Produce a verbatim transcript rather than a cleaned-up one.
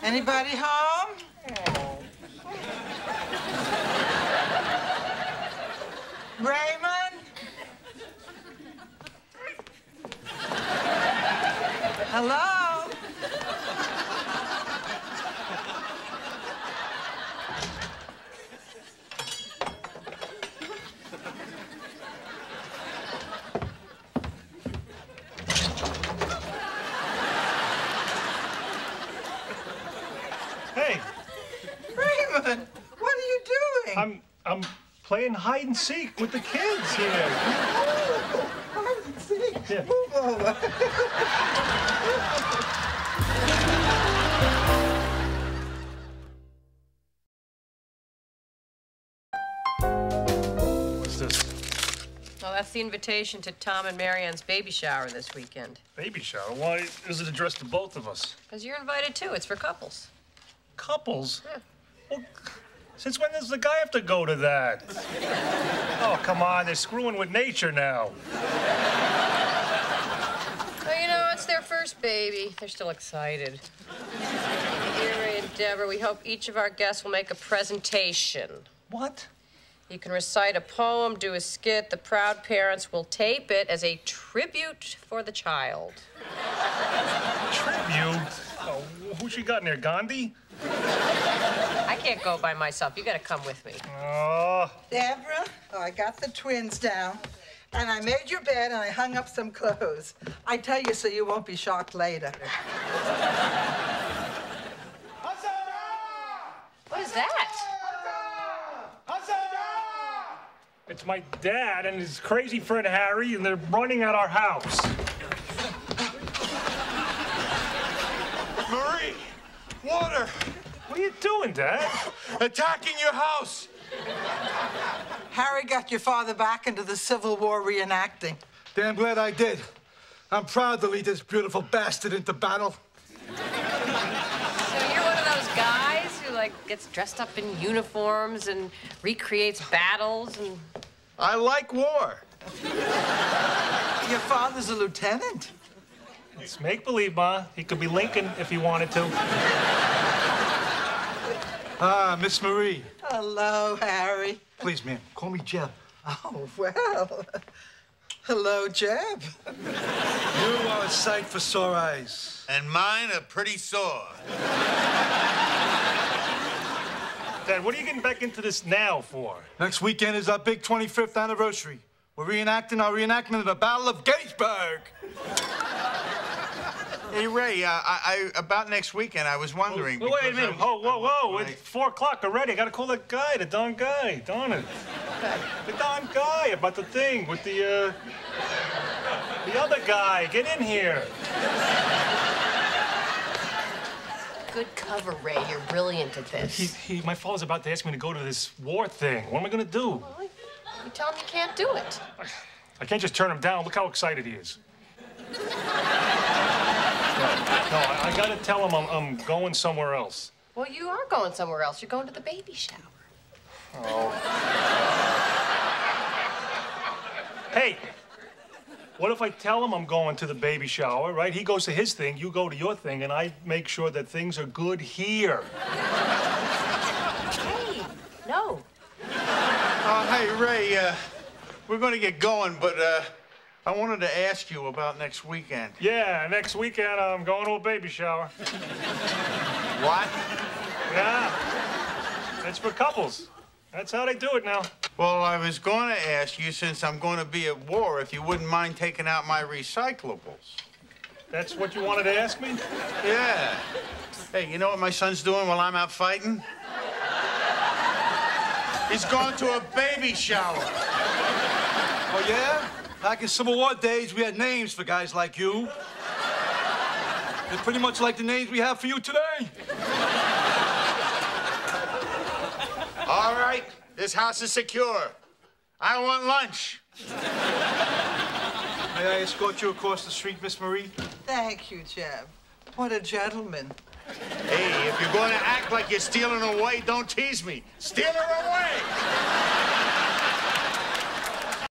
Anybody home? Oh. Raymond? Hello? Hey. Raymond, what are you doing? I'm I'm playing hide and seek with the kids here. Oh, hide and seek. Yeah. Move over. What's this? Well, that's the invitation to Tom and Marianne's baby shower this weekend. Baby shower? Why is it addressed to both of us? Because you're invited too. It's for couples. Couples? Yeah. Well, since when does the guy have to go to that? Oh, come on, they're screwing with nature now. Well, you know, it's their first baby. They're still excited. Dear Ray and Deborah, we hope each of our guests will make a presentation. What? You can recite a poem, do a skit. The proud parents will tape it as a tribute for the child. Tribute? Oh, who she got in there, Gandhi? I can't go by myself. You gotta come with me. Oh. Deborah, oh, I got the twins down, and I made your bed, and I hung up some clothes. I tell you so you won't be shocked later. What is that? It's my dad and his crazy friend Harry, and they're running at our house. Marie, water! What are you doing, Dad? Attacking your house! Harry got your father back into the Civil War reenacting. Damn glad I did. I'm proud to lead this beautiful bastard into battle. So you're one of those guys who, like, gets dressed up in uniforms and recreates battles and... I like war. Your father's a lieutenant. It's make-believe, Ma. He could be Lincoln if he wanted to. Ah, Miss Marie. Hello, Harry. Please, ma'am, call me Jeb. Oh, well. Hello, Jeb. You are a sight for sore eyes. And mine are pretty sore. Dad, what are you getting back into this now for? Next weekend is our big twenty-fifth anniversary. We're reenacting our reenactment of the Battle of Gettysburg. Hey, Ray, uh, I, I, about next weekend, I was wondering... Oh, wait a minute. I, Oh, whoa, whoa. Right. It's four o'clock already. I gotta call that guy, the darn guy. Darn it. The darn guy about the thing with the, uh... the other guy. Get in here. Good cover, Ray. You're brilliant at this. He, he, my father's about to ask me to go to this war thing. What am I gonna do? Well, you tell him you can't do it. I, I can't just turn him down. Look how excited he is. No, no I, I gotta tell him I'm, I'm going somewhere else. Well, you are going somewhere else. You're going to the baby shower. Oh. Hey, what if I tell him I'm going to the baby shower, right? He goes to his thing, you go to your thing, and I make sure that things are good here. Hey, no. Uh, hey, Ray, uh, we're going to get going, but uh, I wanted to ask you about next weekend. Yeah, next weekend I'm going to a baby shower. What? Yeah, it's for couples. That's how they do it now. Well, I was going to ask you, since I'm going to be at war, if you wouldn't mind taking out my recyclables. That's what you wanted to ask me? Yeah. Hey, you know what my son's doing while I'm out fighting? He's going to a baby shower. Oh, yeah? Back in Civil War days, we had names for guys like you. They're pretty much like the names we have for you today. All right, this house is secure. I want lunch. May I escort you across the street, Miss Marie? Thank you, Jeb. What a gentleman. Hey, if you're going to act like you're stealing her away, don't tease me. Steal her away!